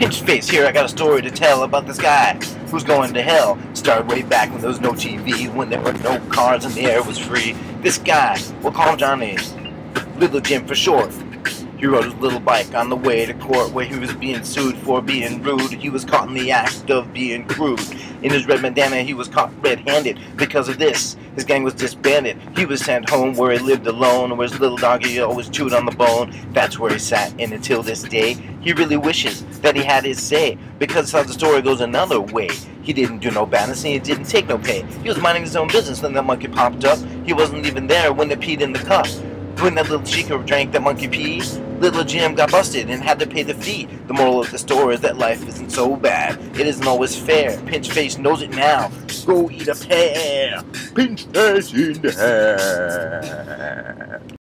Pinch face, here I got a story to tell about this guy who's going to hell. Started way back when there was no TV, when there were no cars and the air was free. This guy, we'll call him Johnny, Little Jim for short. He rode his little bike on the way to court where he was being sued for being rude. He was caught in the act of being crude. In his red bandana he was caught red-handed. Because of this, his gang was disbanded. He was sent home where he lived alone, where his little doggy always chewed on the bone. That's where he sat, and until this day he really wishes that he had his say. Because how the story goes another way. He didn't do no badness and he didn't take no pay. He was minding his own business when that monkey popped up. He wasn't even there when they peed in the cup. When that little chica drank that monkey pee, Little Jim got busted and had to pay the fee. The moral of the story is that life isn't so bad. It isn't always fair. Pinch face knows it now. Go eat a pear. Pinch face in the hair.